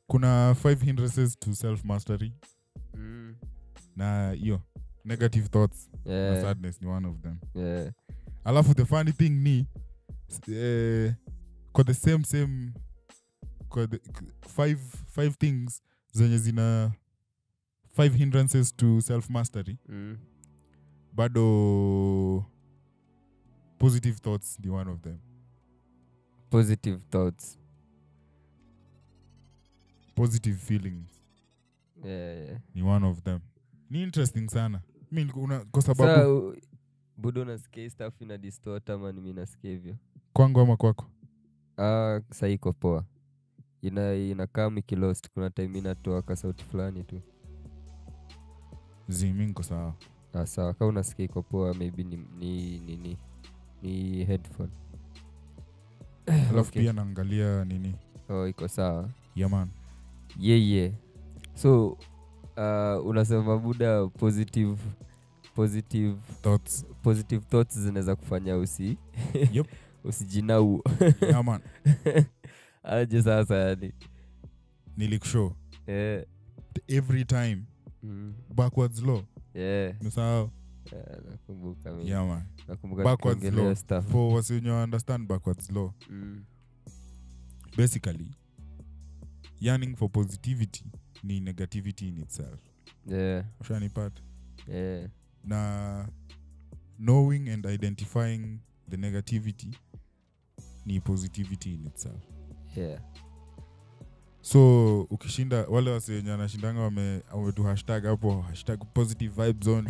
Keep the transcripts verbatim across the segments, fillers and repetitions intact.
kuna five hindrances to self mastery. Mm. Na hiyo negative thoughts Yeah. na sadness ni one of them. Yeah. Alafu the funny thing ni eh, kwa the same same kwa the, five five things zenye zina five hindrances to self mastery. Mm. Bado positive thoughts ni one of them. Positive thoughts. Positive feelings Yeah, yeah. ni one of them. Ni interesting sana. Mimi una kwa sababu So budo nasikia stuff ina distort ama mimi nasikia hivyo. kwangu ama kwako? Ah, sasa iko poa. Ina inakaa mikilost, kuna time inatoa ka sauti fulani tu. Zimi niko sawa. Ah, sawa. Kama unasikia iko poa, maybe ni ni ni, ni, ni headphone. Alafu Okay. pia naangalia nini? Oh, iko sawa. Yeah man. Yeah, yeah. So uh, unasema buda positive positive Thoughts. positive thoughts zinaweza kufanya usi Yep. usijinau. Yeah man. Aje sasa yani. Nilikushow. Eh. Every time. Mm. Backwards law. Yeah. Msao. Yeah, nakumbuka mimi. Yeah man. Nakumbuka Backwards tukiongelea law. stuff. For what's you understand backwards law. Mm. Basically, yearning for positivity ni negativity in itself. Yeah. Ushanipata? Yeah. Na knowing and identifying the negativity ni positivity in itself. Yeah. So ukishinda wale wase wenye wanashindanga wame wametu hashtag hapo hashtag positive vibes only.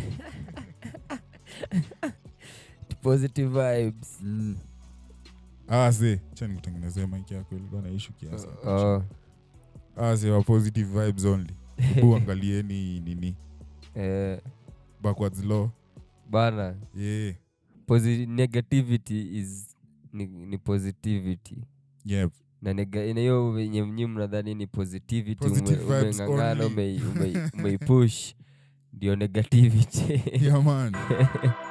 Positive vibes. Mm. Ah see, acha nikutengenezee mic yako ilikuwa na issue kiasi. Oh. Ah see, wa positive vibes only. Bu angalieni nini? Eh, Backwards law. bana. Yeah. Posi- negativity is ni, ni positivity. Yep. Na nega ina hiyo wenye mnyi mnadhani ni positivity, Positive ume, vibes umeng'ang'ana only. ume, ume, ume push ndio negativity. Yeah man.